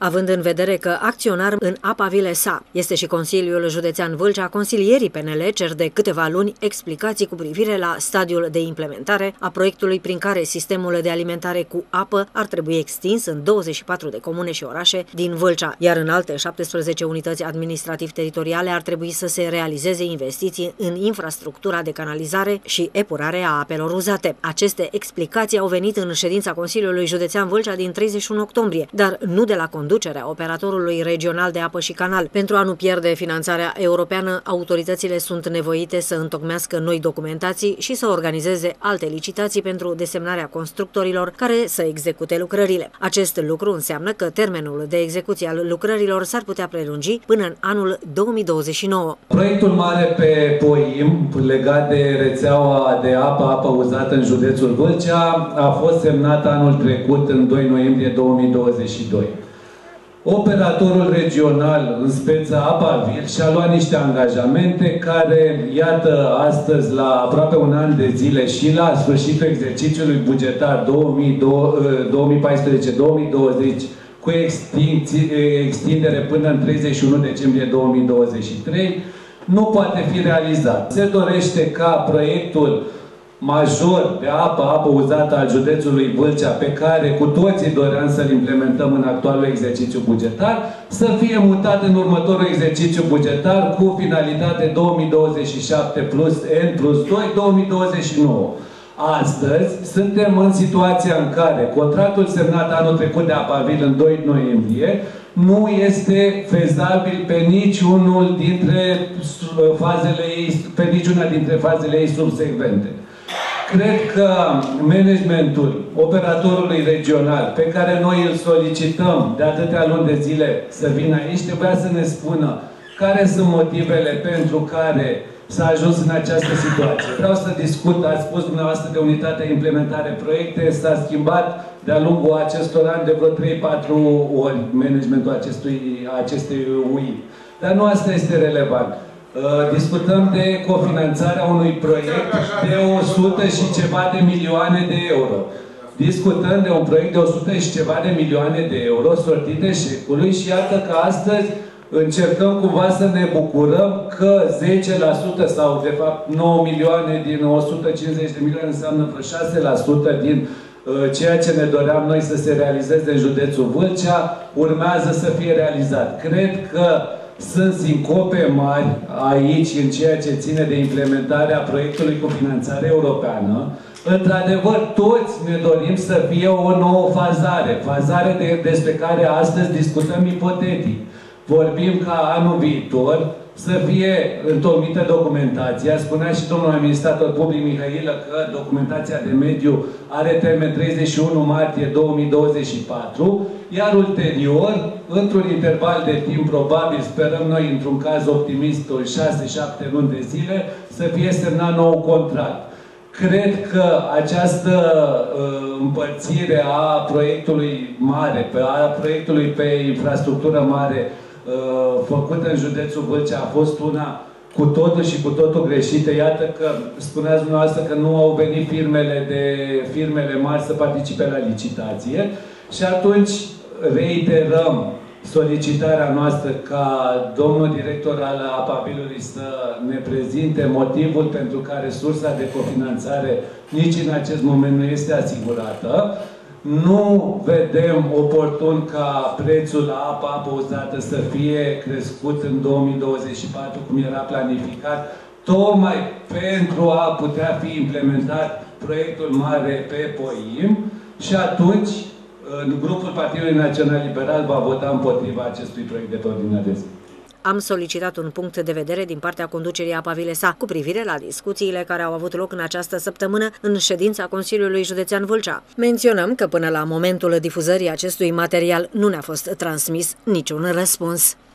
Având în vedere că acționar în apa Vilesa este și Consiliul Județean Vâlcea, consilierii PNL cer de câteva luni explicații cu privire la stadiul de implementare a proiectului prin care sistemul de alimentare cu apă ar trebui extins în 24 de comune și orașe din Vâlcea, iar în alte 17 unități administrativ-teritoriale ar trebui să se realizeze investiții în infrastructura de canalizare și epurare a apelor uzate. Aceste explicații au venit în ședința Consiliului Județean Vâlcea din 31 octombrie, dar nu de la conducerea operatorului regional de apă și canal. Pentru a nu pierde finanțarea europeană, autoritățile sunt nevoite să întocmească noi documentații și să organizeze alte licitații pentru desemnarea constructorilor care să execute lucrările. Acest lucru înseamnă că termenul de execuție al lucrărilor s-ar putea prelungi până în anul 2029. Proiectul mare pe Poim, legat de rețeaua de apă uzată în județul Vâlcea, a fost semnat anul trecut, în 2 noiembrie 2022. Operatorul regional, în speță Apavil, și-a luat niște angajamente care, iată, astăzi, la aproape un an de zile și la sfârșitul exercițiului bugetar 2014-2020, cu extindere până în 31 decembrie 2023, nu poate fi realizat. Se dorește ca proiectul major de apă uzată al județului Vâlcea, pe care cu toții doream să-l implementăm în actualul exercițiu bugetar, să fie mutat în următorul exercițiu bugetar cu finalitate 2027 plus N plus 2, 2029. Astăzi suntem în situația în care contractul semnat anul trecut de Apavil în 2 noiembrie nu este fezabil pe niciuna dintre fazele ei subsecvente. Cred că managementul operatorului regional, pe care noi îl solicităm de atâtea luni de zile să vină aici, trebuia să ne spună care sunt motivele pentru care s-a ajuns în această situație. Vreau să discut, ați spus dumneavoastră de unitatea implementare proiecte, s-a schimbat de-a lungul acestor ani de vreo 3-4 ori managementul acestei UI. Dar nu asta este relevant. Discutăm de cofinanțarea unui proiect de 100 și ceva de milioane de euro. Discutăm de un proiect de 100 și ceva de milioane de euro sortit eșecului și iată că astăzi încercăm cumva să ne bucurăm că 10% sau de fapt 9 milioane din 150 de milioane înseamnă vreo 6% din ceea ce ne doream noi să se realizeze în județul Vâlcea urmează să fie realizat. Cred că sunt sincope mari aici în ceea ce ține de implementarea proiectului cu finanțare europeană. Într-adevăr, toți ne dorim să fie o nouă fazare despre care astăzi discutăm ipotetic. Vorbim ca anul viitor să fie întocmită documentația. Spunea și domnul administrator public Mihailă că documentația de mediu are termen 31 martie 2024, iar ulterior, într-un interval de timp probabil, sperăm noi, într-un caz optimist, 6-7 luni de zile, să fie semnat nou contract. Cred că această împărțire a proiectului mare, a proiectului pe infrastructură mare, făcută în județul Vâlcea, a fost una cu totul și cu totul greșită. Iată că spuneați dumneavoastră că nu au venit firmele mari să participe la licitație și atunci reiterăm solicitarea noastră ca domnul director al Apavilului să ne prezinte motivul pentru care sursa de cofinanțare nici în acest moment nu este asigurată. Nu vedem oportun ca prețul la apă uzată să fie crescut în 2024, cum era planificat, tocmai pentru a putea fi implementat proiectul mare pe Poim și atunci grupul Partidului Național Liberal va vota împotriva acestui proiect de pe ordinea de zi. Am solicitat un punct de vedere din partea conducerii APA Vilesa cu privire la discuțiile care au avut loc în această săptămână în ședința Consiliului Județean Vâlcea. Menționăm că până la momentul difuzării acestui material nu ne-a fost transmis niciun răspuns.